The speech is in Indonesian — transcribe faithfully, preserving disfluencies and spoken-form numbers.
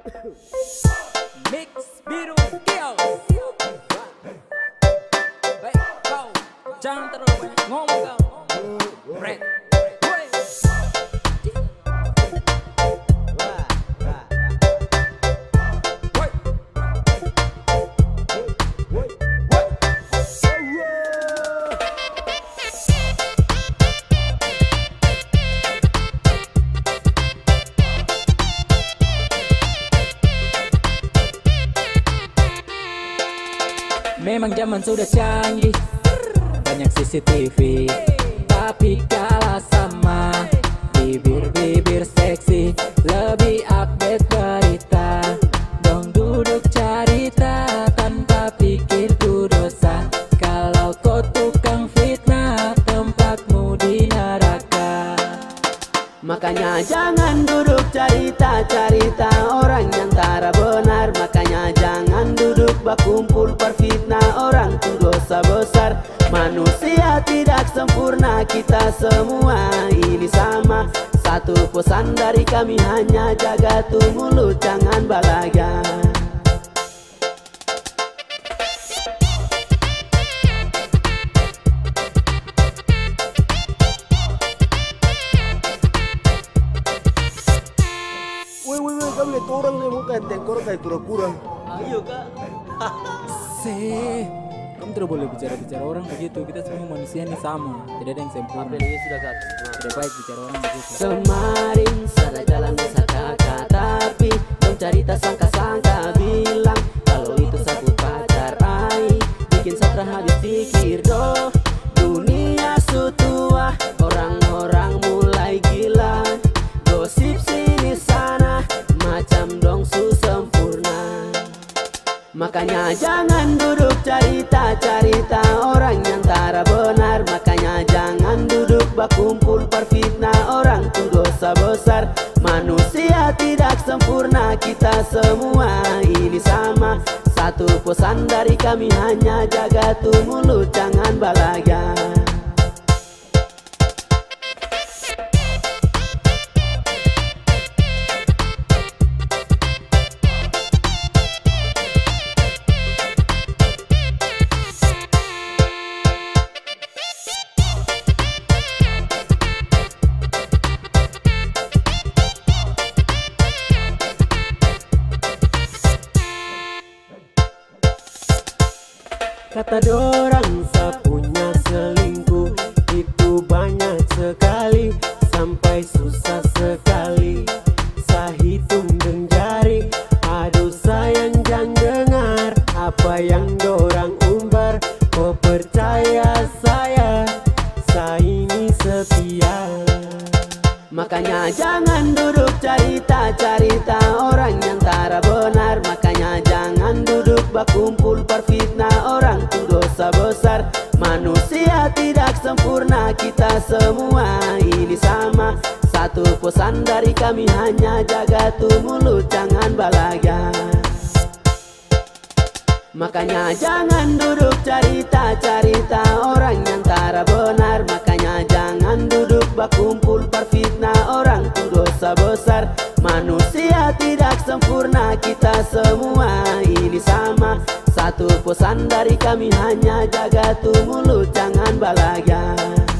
Mix biru skills. Baik kau, jangan terlalu banyak ngomong kau. Red. Memang zaman sudah canggih, banyak C C T V, tapi kalah sama bibir-bibir seksi. Lebih update berita, dong duduk carita tanpa pikir ku dosa. Kalau kau tukang fitnah, tempatmu di neraka. Makanya jangan duduk carita-carita orang yang tara benar. Makanya jangan duduk berkumpul perfitnah orang tu dosa besar. Manusia tidak sempurna, kita semua ini sama. Satu pesan dari kami hanya jaga tu mulut, jangan balaga. Woi woi woi, kamu lihat orang yang mau kayak tengkor kayak kura-kura. Ayo kak. Se, kamu tidak boleh bicara-bicara orang begitu. Kita semua manusia ini sama, tidak ada yang sempurna. Ini sudah kak. Tidak baik bicara orang begitu. Kemarin sana jalan desa kakak, tapi dong cerita sangka-sangka bilang kalau itu sapu pacar ai, bikin satra habis pikir doh. Dunia sutua, orang-orang mulai gila, gosip sini sana, macam dong su sempurna. Makanya jangan duduk carita-carita orang yang tara benar. Makanya jangan duduk berkumpul perfitnah orang tu dosa besar. Manusia tidak sempurna, kita semua ini sama. Satu pesan dari kami hanya jaga tu mulut, jangan balaga. Kata dorang sapunya selingkuh itu banyak sekali, sampai susah sekali saya hitung dengan jari. Aduh sayang jangan dengar apa yang dorang umbar. Kau percaya saya, saya ini setia. Makanya jangan duduk carita-carita orang yang tara benar. Makanya jangan duduk berkumpul perfitnah orang tu dosa besar. Manusia tidak sempurna, kita semua ini sama. Satu pesan dari kami hanya jaga tu mulut, jangan balaga. Makanya jangan duduk carita-carita orang yang tara benar. Makanya jangan duduk berkumpul perfitnah orang tu dosa besar. Manusia tidak sempurna, kita semua ini sama. Satu pesan dari kami hanya jaga tu mulut, jangan balaga.